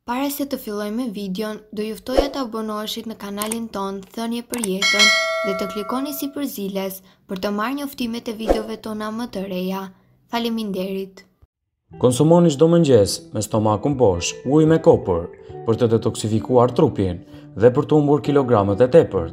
Para se të fillojmë videon, do juftoja të abonoheshit në kanalin ton Thënie për Jetën dhe të klikoni sipër ziles për të marrë njoftimet e videove tona më të reja. Faleminderit. Konsumoni çdo mëngjes me stomakun bosh ujë me kopër për të detoksifikuar trupin dhe për të humbur kilogramet e tepërt.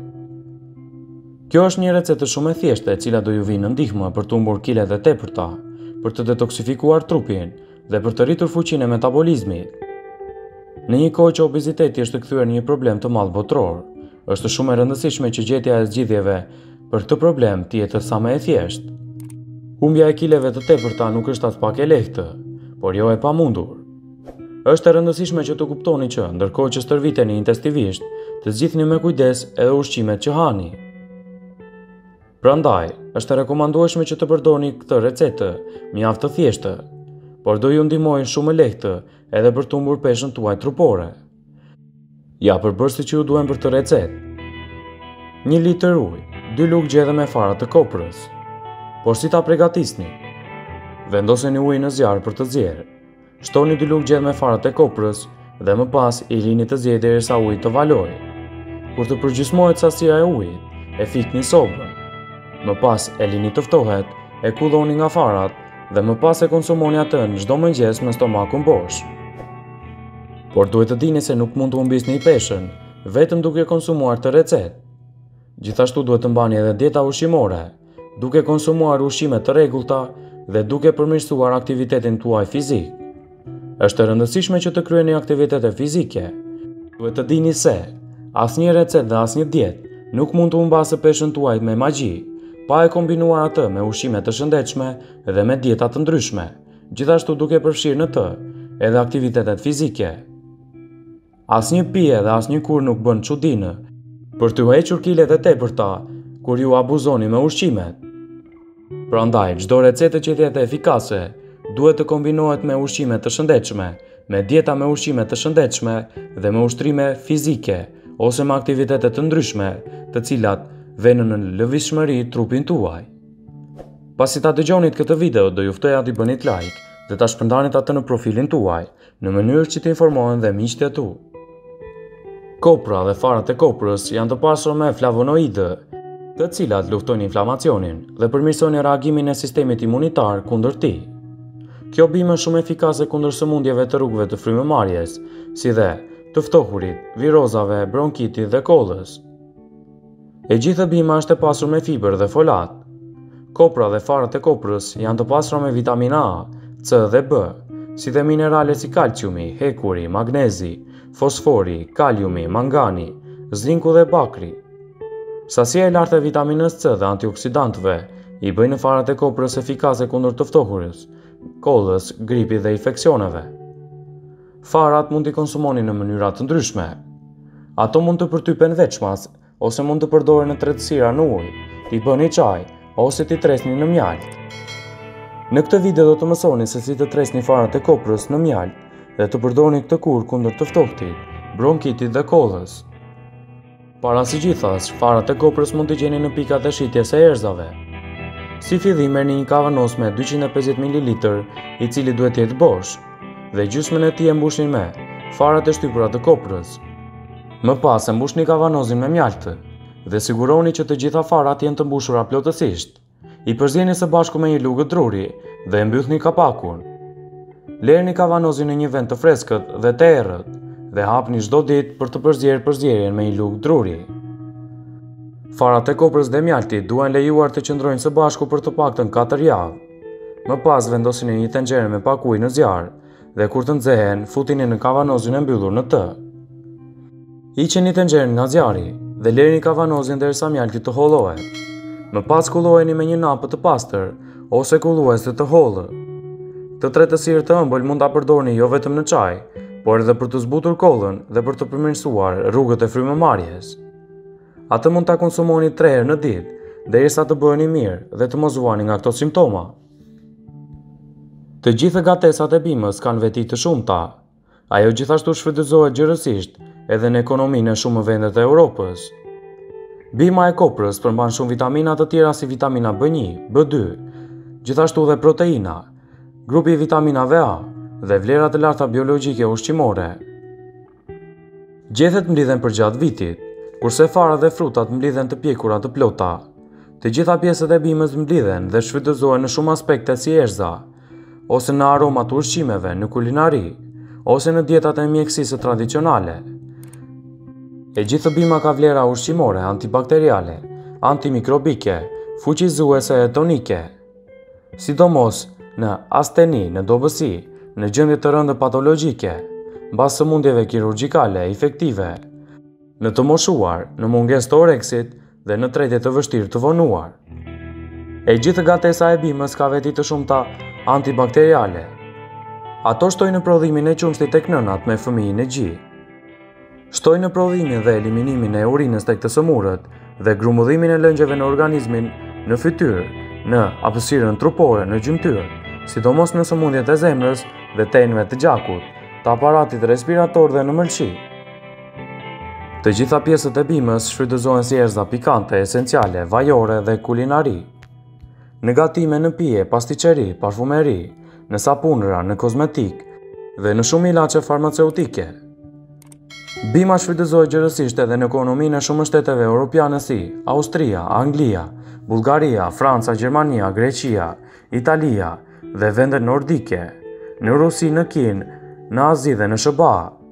Kjo është një recetë shumë e thjeshtë e cila do ju vinë në ndihmë për të humbur kilet e tepërta, për të detoksifikuar trupin dhe për të rritur fuqinë e metabolizmit. Në një kohë që obeziteti është kthyer në një problem të madh botror, është shumë e rëndësishme që gjetja e zgjidhjeve për këtë problem të jetë sa më e thjeshtë. Humbja e kileve të tepërta nuk është as pak e lehtë, por jo e pamundur. Është e rëndësishme që të kuptoni që, ndërkohë që stërviteni intestivisht, të zgjidhni me kujdes edhe ushqimet që hani. Prandaj, është e rekomandueshme që të përdorni këtë recetë mjaft të thjeshtë, por do ju ndihmojë shumë e lehtë edhe për të humbur peshën tuaj trupore. Ja përbërësi që ju duhen për të recetë: 1 litër ujë, 2 lugë gjedhe me fara të koprës. Por si ta përgatisni? Vendoseni ujin në zjarr për të zjerë. Shtoni 2 lugë gjedhe me fara të koprës dhe më pas i lini të zjerë derisa uji të valojë. Kur të përgjysmohet sasia e ujit, e fikni sobën. Më pas e lini të ftohet, e kulloni nga farat dhe më pas e konsumoni atë në çdo mëngjes me stomakun bosh. Por duhet të dini se nuk mund të humbisni peshën vetëm duke konsumuar të recetë. Gjithashtu duhet të mbani edhe dieta ushqimore, duke konsumuar ushqime të rregullta dhe duke përmirësuar aktivitetin tuaj fizik. Është e rëndësishme që të kryeni aktivitete fizike. Duhet të dini se asnjë recetë dhe asnjë dietë nuk mund të humbasë peshën tuaj me magji, pa e kombinuar atë me ushqime të shëndetshme dhe me dieta të ndryshme, gjithashtu duke përfshirë në të edhe aktivitetet fizike. Asnjë pije dhe asnjë kur nuk bën çudinë për t'u hequr kilet e tepërta kur ju abuzoni me ushqimet. Prandaj, çdo recetë që të jetë efikase duhet të kombinohet me ushqime të shëndetshme, me dieta me ushqime të shëndetshme dhe me ushtrime fizike ose me aktivitete të ndryshme, të cilat vënë në lëvizshmëri trupin tuaj. Pasi ta dëgjonit këtë video, do ju ftoja t'i bënit like dhe ta shpërndanit atë në profilin tuaj, në mënyrë që të informohen dhe miqtë e tu. Kopra dhe farat e koprës janë të pasura me flavonoidë, të cilat luftojnë inflamacionin dhe përmirësojnë reagimin e sistemit imunitar kundër tij. Kjo bimë është shumë efikase kundër sëmundjeve të rrugëve të frymëmarrjes, si dhe të ftohurit, virozave, bronkitit dhe kollës. E gjithë bima është e pasur me fiber dhe folat. Kopra dhe farat e koprës janë të pasura me vitamina A, C dhe B, si dhe minerale si kalciumi, hekuri, magnezi, fosfori, kaliumi, mangani, zinku dhe bakri. Sasia e lartë e vitaminës C dhe antioksidantëve i bëjnë farat e koprës efikase kundër të ftohurës, kollës, gripit dhe infeksioneve. Farat mund t'i konsumoni në mënyra të ndryshme. Ato mund të përtypen veçmas, ose mund të përdoren në tretësira në ujë, t'i bëni çaj, ose t'i tresni në mjalt. Në këtë video do të mësoni se si të tresni farat e koprës në mjalt dhe të përdorni këtë kur kundër të ftohtit, bronkitit dhe kollës. Para së gjithas, farat e koprës mund t'i gjeni në pikat e shitjes së erëzave. Si fillim merrni një kavanos me 250 ml, i cili duhet të jetë bosh, dhe gjysmën e tij e mbushni me farat e shtypura të koprës. Më pas e mbushni kavanozin me mjaltë dhe siguroni që të gjitha farat jenë të mbushura plotësisht. I përzjeni së bashku me një lugë druri dhe e mbyllni kapakun. Lërni kavanozin në një vend të freskët dhe të errët dhe hapni çdo ditë për të përzjerë përzjerjen me një lugë druri. Farat e koprës dhe mjaltit duhen lejuar të qëndrojnë së bashku për të paktën 4 javë. Më pas vendosini një tenxhere me pak ujë në zjarr dhe kur të nxehen, futini në kavanozin e mbyllur në të. Hiqeni tenxherën nga zjarri dhe lërni kavanozin derisa mjalti të hollohet. Më pas kulloheni me një napë të pastër ose kulluese të hollë. Të tretësirë të ëmbël mund ta përdorni jo vetëm në çaj, por edhe për të zbutur kollën dhe për të përmirësuar rrugët e frymëmarrjes. Atë mund ta konsumoni 3 herë në ditë, derisa të bëheni mirë dhe të mos vuani nga këto simptoma. Të gjitha gatesat e bimës kanë veti të shumta. Ajo gjithashtu shfrytëzohet gjërësisht edhe në ekonominë e shumë vendet e Europës. Bima e koprës përmban shumë vitamina të tjera si vitamina B1, B2, gjithashtu dhe proteina, grupi i vitaminave A dhe vlera të larta biologjike ushqimore. Gjethet mblidhen përgjatë vitit, kurse farat dhe frutat mblidhen të pjekura të plota. Të gjitha pjesët e bimës mblidhen dhe shfrytëzohen në shumë aspekte si erza, ose në aromat të ushqimeve, në kulinari, ose në dietat e mjekësisë tradicionale. E gjithë bima ka vlera ushqimore, antibakteriale, antimikrobike, fuqizuese e tonike, sidomos në asteni, në dobësi, në gjendje të rëndë patologjike, mbas sëmundjeve kirurgjikale, infektive, në të moshuar, në mungesë të oreksit dhe në tretje të vështirë të vonuar. E gjithë gatesa e bimës ka veti të shumta antibakteriale. Ato shtojnë në prodhimin e qumshtit tek nënat me fëmijën e gjë. Shtojnë në prodhimin dhe eliminimin e urinës tek të sëmurët dhe grumullimin e lëngjeve në organizmin, në fytyrë, në hapësirën trupore, në gjymtyrë, sidomos në sëmundjet e zemrës dhe tenëve të gjakut, të aparatit respirator dhe në mëlçi. Të gjitha pjesët e bimës shfrytëzohen si erza pikante, esenciale, vajore dhe kulinari. Në gatime në pije, pastiqeri, parfumeri, në sapunëra, në kozmetik dhe në shumë ilaçe farmaceutike. Bima shfrytëzohet gjërësisht edhe në ekonominë e shumë shteteve europiane si Austria, Anglia, Bullgaria, Franca, Gjermania, Greqia, Italia dhe vendet nordike, në Rusi, në Kinë, në Azi dhe në SBA,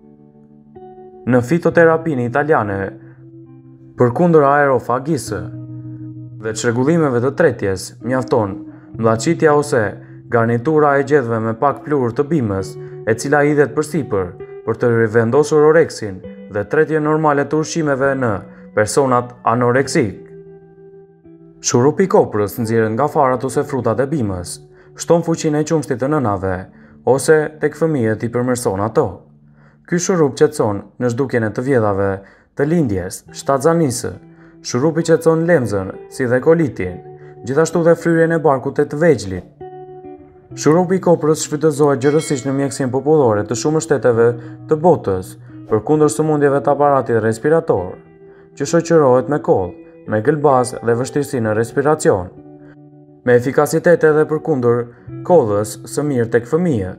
në fitoterapinë italiane përkundër aerofagisë dhe çrregullimeve të tretjes, mjafton mllaqitja ose garnitura e gjedhve me pak pluhur të bimës, e cila hidhet përsipër për të rivendosur oreksin dhe tretje normale të ushqimeve në personat anoreksik. Shurupi i koprës nxjerrët nga farat ose frutat e bimës, shton fuqinë e qumshtit të nënave ose tek fëmijët i përmirëson ato. Ky shurup qetëson në zhdukjen e të vjedhave të lindjes, shtatzanisë. Shurupi qetëson lemzën, si dhe kolitin, gjithashtu dhe fryrjen e barkut e të vegjlit. Shurupi i koprës shfrytëzohet gjërësisht në mjekësinë popullore të shumë shteteve të botës përkundër sëmundjeve të aparatit respirator, që shoqërohet me koll, me gëlbaz dhe vështirësi në respiracion, me efikasitet edhe përkundër kollës së mirë tek fëmijët.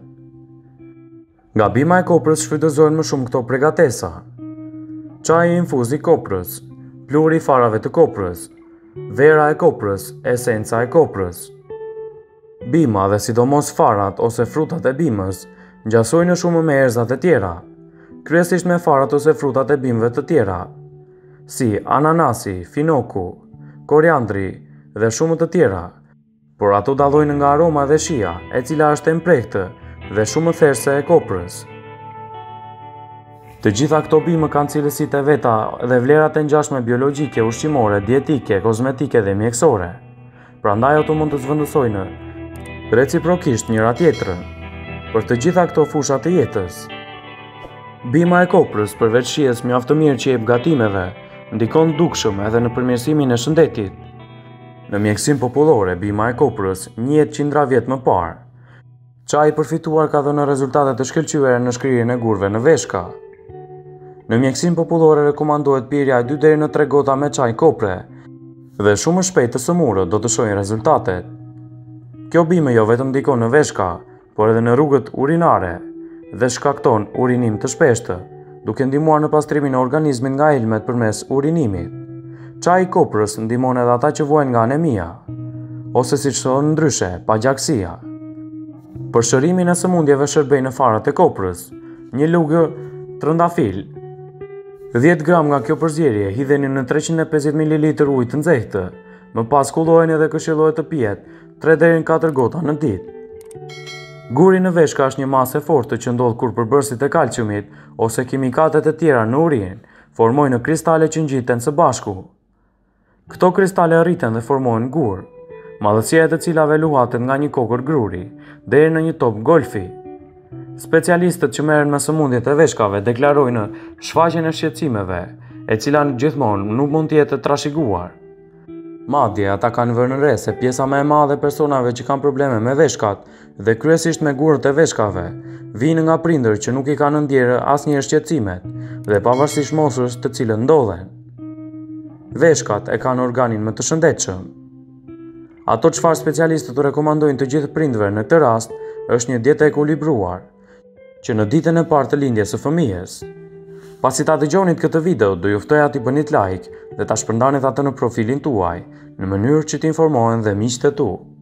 Nga bima e koprës shfrytëzohen më shumë këto pregatesa: çaji infuz i koprës, pluhuri i farave të koprës, vera e koprës, esenca e koprës. Bima dhe sidomos farat ose frutat e bimës ngjasojnë shumë me erzat e tjera, kryesisht me farat ose frutat e bimëve të tjera, si ananasi, finoku, koriandri dhe shumë të tjera, por ato dallojnë nga aroma dhe shija, e cila është e mprehtë dhe shumë therse e koprës. Të gjitha këto bimë kanë cilësitë e veta dhe vlerat e ngjashme biologjike, ushqimore, dietike, kozmetike dhe mjekësore. Prandaj ato mund të zvendësojnë reciprokisht njëra tjetrën për të gjitha këto fusha të jetës. Bima e koprës, përveç shijes mjaft të mirë që jep gatimeve, ndikon dukshëm edhe në përmirësimin e shëndetit. Në mjekësinë popullore, bima e koprës njihet qindra vjet më parë. Çaji i përfituar ka dhënë rezultate të shkëlqyera në shkrirjen e gurëve në veshka. Në mjekësinë popullore rekomandohet pirja e 2 deri në 3 gota me çaj kopre dhe shumë shpejt të sëmurët do të shohin rezultatet. Kjo bime jo vetëm ndikon në veshka, por edhe në rrugët urinare dhe shkakton urinim të shpeshtë, duke ndihmuar në pastrimin e organizmit nga elmet përmes urinimit. Çaji i koprës ndihmon edhe ata që vuajnë nga anemia, ose siç thonë ndryshe, pagjaksia. Për shërimin e sëmundjeve shërbejnë farat e koprës. Një lugë trëndafil, 10 gram nga kjo përzierje hidheni në 350 ml ujë të nxehtë, më pas kullojeni dhe këshillohet të pihet 3 deri në 4 gota në ditë. Guri në veshka është një masë e fortë që ndodh kur përbërësit e kalciumit ose kimikatet e tjera në urinë formojnë kristale që ngjiten së bashku. Këto kristale rriten dhe formojnë gur, madhësia e të cilave luhatet nga një kokër gruri deri në një top golfi. Specialistët që merren me sëmundjet e veshkave deklarojnë shfaqjen e shqetësimeve, e cila gjithmonë nuk mund të jetë trashëguar. Madje ata kanë vënë re se pjesa më e madhe e personave që kanë probleme me veshkat dhe kryesisht me gurët e veshkave vijnë nga prindër që nuk i kanë ndjerë asnjëherë shqetësimet dhe pavarësisht moshës të cilën ndodhen. Veshkat e kanë organin më të shëndetshëm. Ato çfarë specialistët rekomandojnë të gjithë prindërve në këtë rast është një dietë e ekuilibruar, që në ditën e parë të lindjes së fëmijës. Pasi ta dëgjonit këtë video, do juftoja t'i bënit like dhe ta shpërndanit atë në profilin tuaj, në mënyrë që t'informohen dhe miqtë e tu.